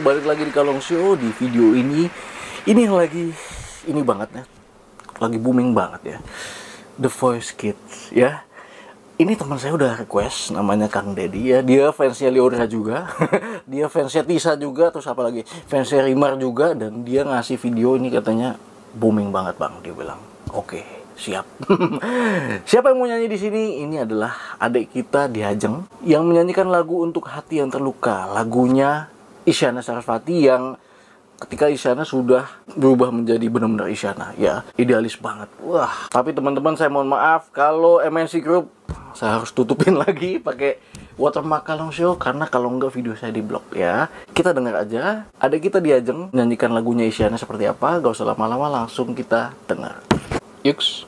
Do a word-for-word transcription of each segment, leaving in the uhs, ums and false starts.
balik lagi di Kalong Show. Di video ini, ini yang lagi, ini banget ya, lagi booming banget ya, The Voice Kids ya. Ini teman saya udah request, namanya Kang Deddy ya. Dia fansnya Lyodra juga, dia fansnya Tisa juga, terus apa lagi, fansnya Rimar juga. Dan dia ngasih video ini katanya booming banget bang, dia bilang. Oke, siap. Siapa yang mau nyanyi di sini? Ini adalah adik kita Diajeng yang menyanyikan lagu Untuk Hati Yang Terluka. Lagunya Isyana Sarasvati yang ketika Isyana sudah berubah menjadi benar-benar Isyana ya, idealis banget. Wah, tapi teman-teman saya mohon maaf kalau M N C Group saya harus tutupin lagi pakai watermark Kalong Show karena kalau enggak video saya di blok ya. Kita dengar aja adik kita Diajeng menyanyikan lagunya Isyana seperti apa. Gak usah lama-lama, langsung kita dengar. Yuks.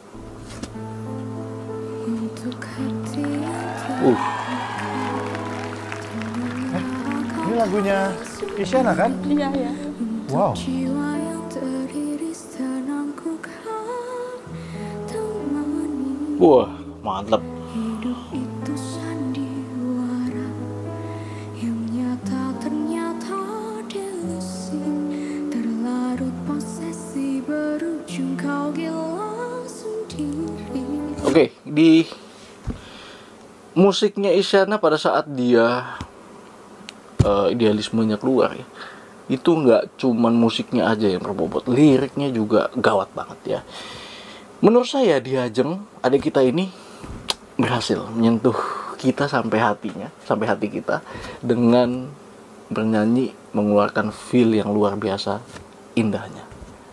Uh. Eh, ini lagunya Isyana kan? Iya, iya. Wow. Wah, mantap. Oke, okay, di musiknya Isyana pada saat dia uh, idealismenya keluar ya, itu nggak cuman musiknya aja yang berbobot, liriknya juga gawat banget ya. Menurut saya Diajeng, adik kita ini berhasil menyentuh kita sampai hatinya, sampai hati kita dengan bernyanyi, mengeluarkan feel yang luar biasa indahnya.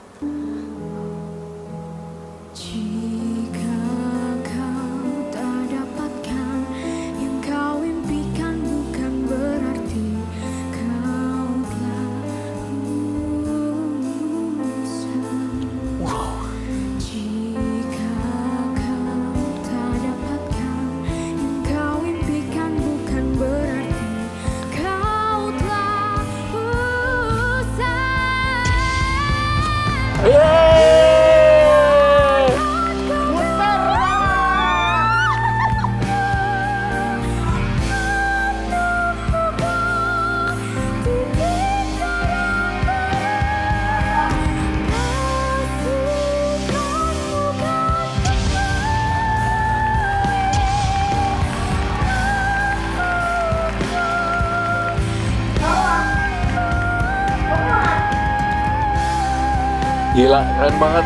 Gila, keren banget.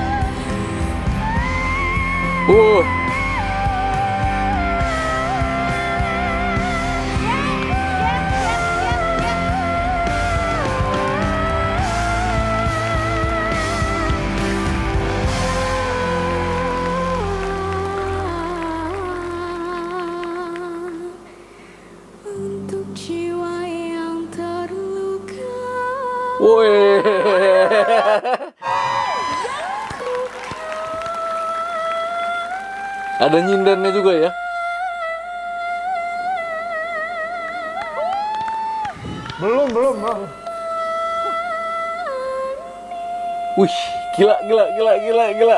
Uh. Untuk jiwa yang terluka. Woi. Ada nyindannya juga ya. Belum, belum, belum. Wih, gila, gila, gila, gila, gila.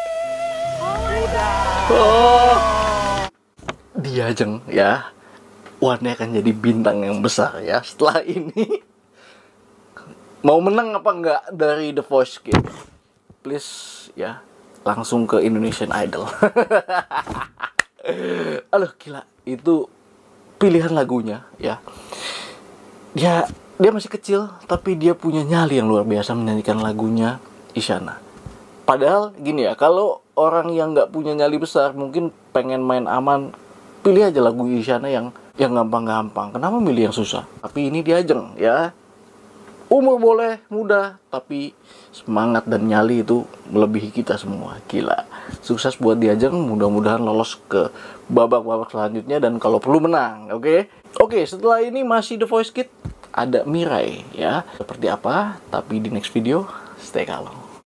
Oh. Diajeng ya. Warnanya akan jadi bintang yang besar ya setelah ini. Mau menang apa enggak dari The Voice Kids? Please ya, langsung ke Indonesian Idol. Aduh gila, itu pilihan lagunya ya. Dia dia masih kecil tapi dia punya nyali yang luar biasa menyanyikan lagunya Isyana. Padahal gini ya, kalau orang yang nggak punya nyali besar mungkin pengen main aman, pilih aja lagu Isyana yang yang gampang-gampang. Kenapa milih yang susah? Tapi ini Diajeng ya. Umur boleh muda, tapi semangat dan nyali itu melebihi kita semua. Gila. Sukses buat Diajeng, mudah-mudahan lolos ke babak-babak selanjutnya dan kalau perlu menang, oke? Okay? Oke, okay, setelah ini masih The Voice Kids, ada Mirai ya. Seperti apa? Tapi di next video, stay kalong.